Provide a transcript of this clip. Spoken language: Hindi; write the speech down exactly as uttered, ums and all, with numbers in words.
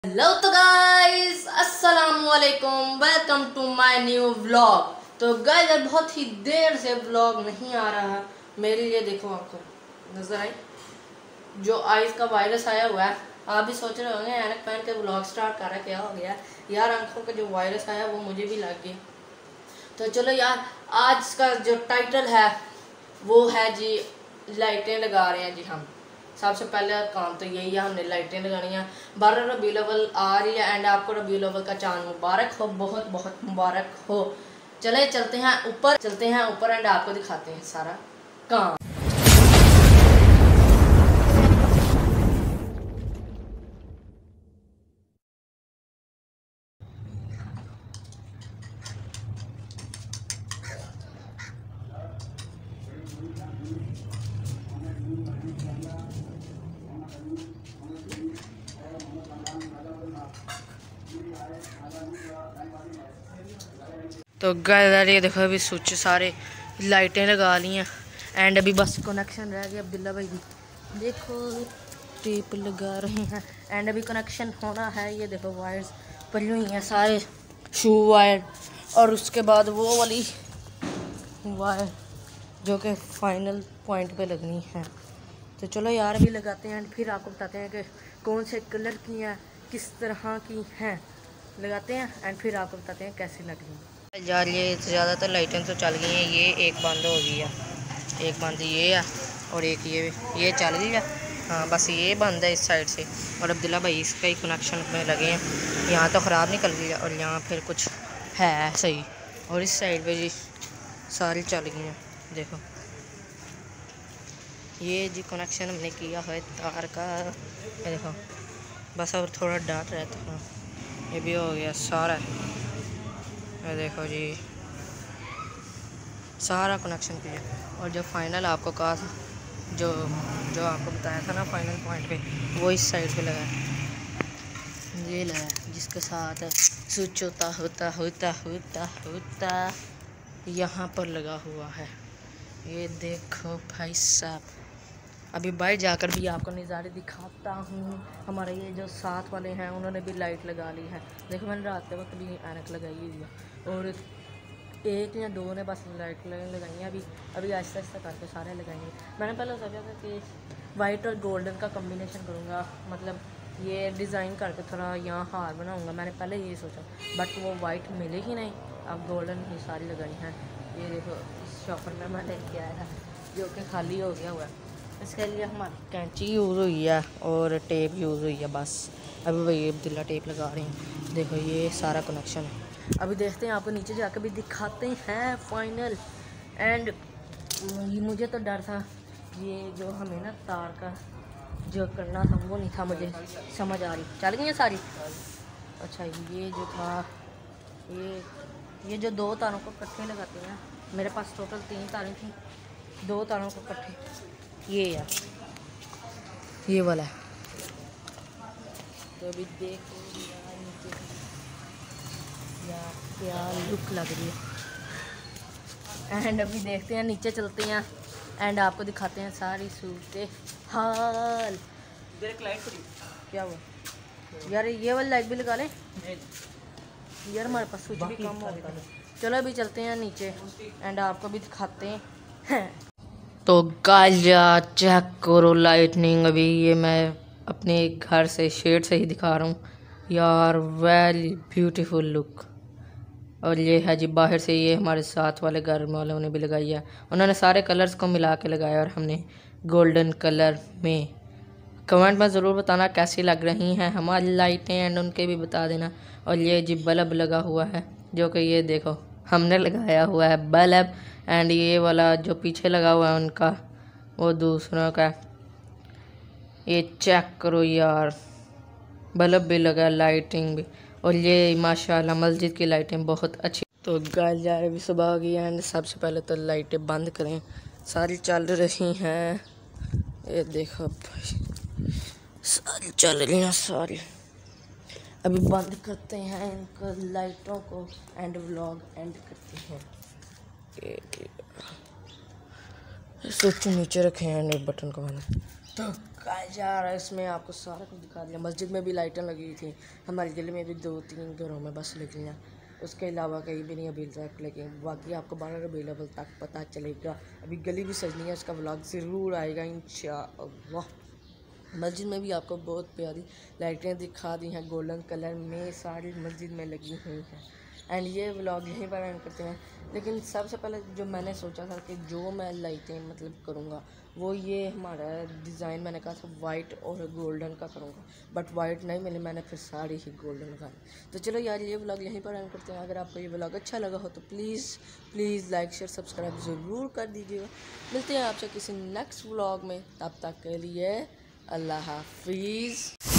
हेलो तो गाइस, अस्सलाम वालेकुम, welcome to my new vlog. तो गाइस बहुत ही देर से व्लॉग नहीं आ रहा मेरे लिए। देखो आपको नजर आई जो आइस का वायरस आया हुआ है। आप भी सोच रहे होंगे ऐनक पहन के व्लॉग स्टार्ट कर रहा है, क्या हो गया यार। आंखों का जो वायरस आया वो मुझे भी लग गया। तो चलो यार, आज का जो टाइटल है वो है जी लाइटें लगा रहे हैं जी हम। सबसे पहले काम तो यही है, हमने लाइटें लगानी है। बारह रबीउल अव्वल आ रही है एंड आपको रबीउल अव्वल का चांद मुबारक हो, बहुत बहुत मुबारक हो। चले चलते हैं ऊपर, चलते हैं ऊपर एंड आपको दिखाते हैं सारा काम। तो गाइस ये देखो, अभी स्विच सारे लाइटें लगा ली हैं एंड अभी बस कनेक्शन रह गया। अब्दुल्ला भाई भी देखो टेप लगा रहे हैं एंड अभी कनेक्शन होना है। ये देखो वायर्स पड़ी हुई हैं सारे शू वायर, और उसके बाद वो वाली वायर जो कि फाइनल पॉइंट पे लगनी है। तो चलो यार अभी लगाते हैं एंड फिर आपको बताते हैं कि कौन से कलर की हैं, किस तरह की हैं, लगाते हैं एंड फिर आपको बताते हैं कैसी लग रही है। यार ये ज़्यादातर लाइटें तो चल गई हैं, ये एक बंद हो गई है, एक बंद ये है और एक ये ये चल गई है। हाँ बस ये बंद है इस साइड से, और अब्दुल्ला भाई इसका ही कनेक्शन में लगे हैं। यहाँ तो ख़राब निकल गई है और यहाँ फिर कुछ है सही, और इस साइड पे जी सारी चल गई हैं। देखो ये जी कनेक्शन हमने किया है तार का, ये देखो बस अब थोड़ा डाट रहता है। ये भी हो गया सारा, ये देखो जी सारा कनेक्शन किया। और जो फाइनल आपको कहा था, जो जो आपको बताया था ना फाइनल पॉइंट पे, वो इस साइड पे लगा है। ये लगा जिसके साथ स्विच होता होता होता होता होता यहाँ पर लगा हुआ है। ये देखो भाई साहब, अभी बाहर जाकर भी आपको नज़ारे दिखाता हूँ। हमारे ये जो साथ वाले हैं उन्होंने भी लाइट लगा ली है। देखो मैंने रात के वक्त भी ऐनक लगाई हुई है, और एक या दो ने बस लाइट लगाई हैं। अभी अभी आहिस्ता आहिस्ता करके सारे लगाएंगे। मैंने पहले सोचा था कि वाइट और गोल्डन का कम्बिनेशन करूँगा, मतलब ये डिज़ाइन करके थोड़ा यहाँ हार बनाऊँगा। मैंने पहले ये सोचा, बट वो वाइट मिले ही नहीं, अब गोल्डन ही सारी लगाई हैं। ये देखो इस शॉपर में मैंने किया है जो कि खाली हो गया हुआ है, इसके लिए हमारी कैंची यूज़ हुई है और टेप यूज़ हुई है बस। अभी वही अब्दुल्ला टेप लगा रहे हैं। देखो ये सारा कनेक्शन है। अभी देखते हैं, आपको नीचे जाकर भी दिखाते हैं फाइनल। एंड मुझे तो डर था, ये जो हमें ना तार का जो करना था वो नहीं था मुझे समझ आ रही। चल गई है सारी। अच्छा ये जो था, ये ये जो दो तारों को इकट्ठे लगाते हैं, मेरे पास टोटल तीन तारें थी, दो तारों को इकट्ठे ये यार ये वाला है। तो अभी देखो यार नीचे यार क्या लुक लग रही है। एंड अभी देखते हैं, नीचे चलते हैं एंड आपको दिखाते हैं सारी सूरतें हाल। लाइट क्या हुआ यार, ये वाली लाइट भी लगा लें यार, हमारे पास स्विच भी कम हो गया। चलो अभी चलते हैं नीचे एंड आपको भी दिखाते हैं। तो गाइस चेक करो लाइटनिंग। अभी ये मैं अपने घर से शेड से ही दिखा रहा हूँ यार, वेरी ब्यूटीफुल लुक। और ये है जी बाहर से, ये हमारे साथ वाले घर वालों ने भी लगाई है। उन्होंने सारे कलर्स को मिला के लगाया और हमने गोल्डन कलर में। कमेंट में ज़रूर बताना कैसी लग रही हैं हमारी लाइटें एंड उनके भी बता देना। और ये जी बल्ब लगा हुआ है जो कि ये देखो हमने लगाया हुआ है बल्ब, एंड ये वाला जो पीछे लगा हुआ है उनका वो दूसरों का। ये चेक करो यार, बल्ब भी लगा, लाइटिंग भी। और ये माशाल्लाह मस्जिद की लाइटें बहुत अच्छी। तो गाइस यार अभी सुबह आ गई एंड सबसे पहले तो लाइटें बंद करें, सारी चल रही हैं। ये देखो भाई सारी चल रही हैं सारी। अभी बंद करते हैं इनको लाइटों को एंड व्लॉग एंड करते हैं। स्विच नीचे रखे हैं एंड बटन को मैंने तो गाइस यार इसमें आपको सारा कुछ दिखा दिया। मस्जिद में भी लाइटें लगी थी, हमारे गली में भी दो तीन घरों में बस लगी हैं, उसके अलावा कहीं भी नहीं अभी तक, लेकिन बाकी आपको बारह रबीउल तक पता चलेगा। अभी गली भी सजनी है, उसका व्लॉग ज़रूर आएगा इंशाअल्लाह। मस्जिद में भी आपको बहुत प्यारी लाइटें दिखा दी हैं, गोल्डन कलर में सारी मस्जिद में लगी हुई हैं। एंड ये व्लॉग यहीं पर एंड करते हैं। लेकिन सबसे पहले जो मैंने सोचा था कि जो मैं लाइटें मतलब करूँगा वो ये हमारा डिज़ाइन मैंने कहा था वाइट और गोल्डन का करूँगा, बट वाइट नहीं मिली, मैंने फिर सारी ही गोल्डन लगाई। तो चलो यार ये व्लॉग यहीं पर एंड करते हैं। अगर आपको ये व्लॉग अच्छा लगा हो तो please please like share subscribe ज़रूर कर दीजिएगा। मिलते हैं आपसे किसी नेक्स्ट व्लॉग में, तब तक के लिए अल्लाह हाफिज़।